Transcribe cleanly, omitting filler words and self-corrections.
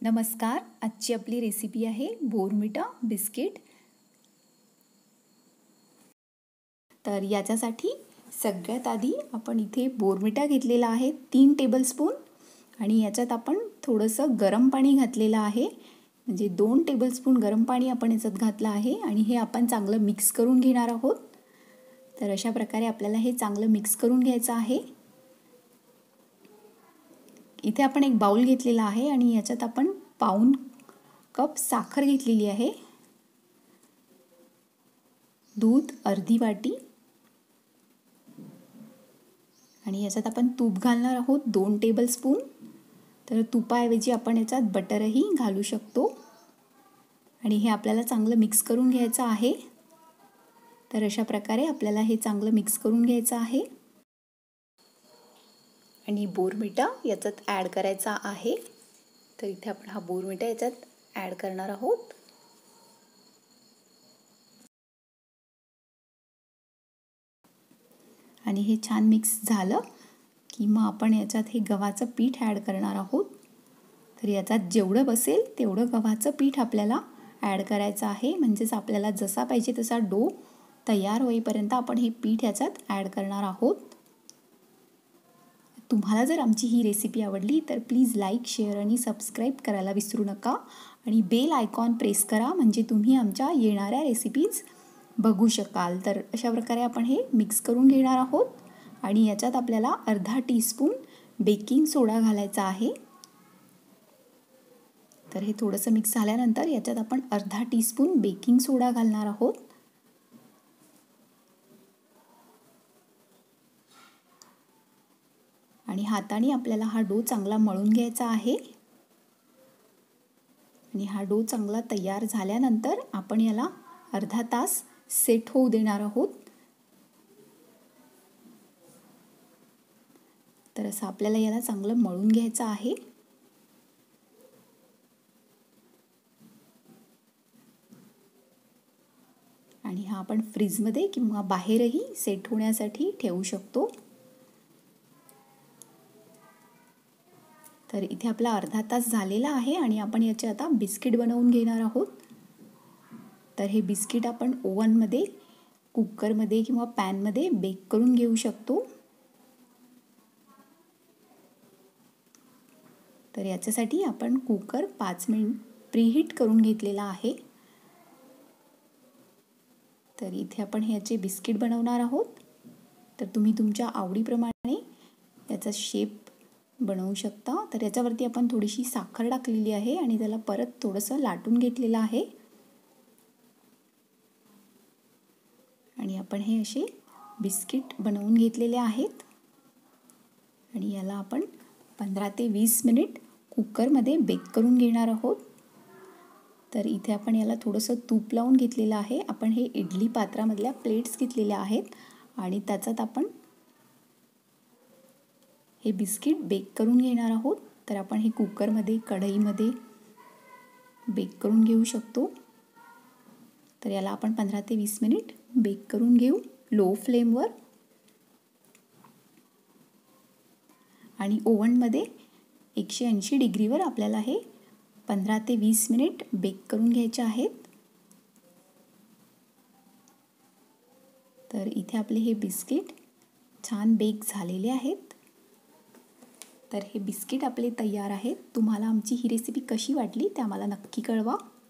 नमस्कार. आजची आपली रेसिपी आहे बोर्नव्हिटा बिस्किट. तर याच्यासाठी सगळ्यात आधी आपण इथे बोर्नव्हिटा घेतलेला आहे 3 टेबलस्पून आणि याच्यात आपण थोडंसं गरम पाणी घातलेलं आहे. म्हणजे 2 टेबलस्पून गरम पाणी आपण याच्यात घातलं आहे आणि हे आपण चांगलं मिक्स करून घेणार आहोत. तर अशा प्रकारे आपल्याला हे चांगलं मिक्स करून घ्यायचं आहे. इथे आपण एक बाउल घेतलेला आहे आणि याच्यात आपण पाऊण कप साखर घेतलेली आहे, दूध अर्धी वाटी आणि याच्यात आपण तूप घालणार आहोत 2 टेबलस्पून. तर तुपाऐवजी आपण याच्यात बटरही घालू शकतो आणि हे आपल्याला चांगलं मिक्स करून घ्यायचं आहे. तर अशा प्रकारे आपल्याला हे चांगलं मिक्स करून घ्यायचं आहे आणि बोर्नव्हिटा याच्यात ॲड करायचा आहे. तर इथे आपण हा बोर्नव्हिटा याच्यात ॲड करणार आहोत. आणि हे छान मिक्स झालं की मग आपण याच्यात हे गव्हाचं पीठ ॲड करणार आहोत. तर याच्यात जेवढं बसेल तेवढं गव्हाचं पीठ आपल्याला ॲड करायचं आहे. म्हणजेच आपल्याला जसा पाहिजे तसा डो तयार होईपर्यंत आपण हे पीठ याच्यात ॲड करणार आहोत. तुम्हाला जर आमची ही रेसिपी आवडली तर प्लीज लाईक, शेअर आणि सबस्क्राईब करायला विसरू नका आणि बेल आयकॉन प्रेस करा, म्हणजे तुम्ही आमच्या येणाऱ्या रेसिपीज बघू शकाल. तर अशा प्रकारे आपण हे मिक्स करून घेणार आहोत आणि याच्यात आपल्याला अर्धा टीस्पून बेकिंग सोडा घालायचा आहे. तर हे थोडंसं मिक्स झाल्यानंतर याच्यात आपण अर्धा टीस्पून बेकिंग सोडा घालणार आहोत. आणि हाताने आपल्याला हा डो चांगला मळून घ्यायचा आहे. आणि हा डो चांगला तयार झाल्यानंतर आपण याला अर्धा तास सेट होऊ देणार आहोत. तर असं आपल्याला याला चांगलं मळून घ्यायचं आहे. आणि हा आपण फ्रीजमध्ये किंवा बाहेरही सेट होण्यासाठी ठेवू शकतो. तर इथे आपला अर्धा तास झालेला आहे आणि आपण याचे आता बिस्किट बनवून घेणार आहोत. तर हे बिस्किट आपण ओव्हनमध्ये, कुकरमध्ये किंवा पॅनमध्ये बेक करून घेऊ शकतो. तर याच्यासाठी आपण कुकर 5 मिनिट प्रीहीट करून घेतलेला आहे. तर इथे आपण ह्याचे बिस्किट बनवणार आहोत. तर तुम्ही तुमच्या आवडीप्रमाणे याचा शेप बनवू शकता. तर याच्यावरती आपण थोडीशी साखर टाकलेली आहे आणि त्याला परत थोडंसं लाटून घेतलेलं आहे. आणि आपण हे असे बिस्किट बनवून घेतलेले आहेत आणि याला आपण 15 ते 20 मिनिट कुकरमध्ये बेक करून घेणार आहोत. तर इथे आपण याला थोडंसं तूप लावून घेतलेलं आहे. आपण हे इडली पात्रामधल्या प्लेट्स घेतलेल्या आहेत आणि त्याच्यात आपण हे बिस्किट बेक करून घेणार आहोत. तर आपण हे कुकरमध्ये, कढईमध्ये बेक करून घेऊ शकतो. तर याला आपण 15 ते 20 मिनिट बेक करून घेऊ लो फ्लेमवर. आणि ओव्हनमध्ये 180 डिग्रीवर आपल्याला हे 15 ते 20 मिनिट बेक करून घ्यायचे आहेत. तर इथे आपले हे बिस्किट छान बेक झालेले आहेत. तर हे बिस्किट आपले तयार आहेत. तुम्हाला आमची ही रेसिपी कशी वाटली ते आम्हाला नक्की कळवा.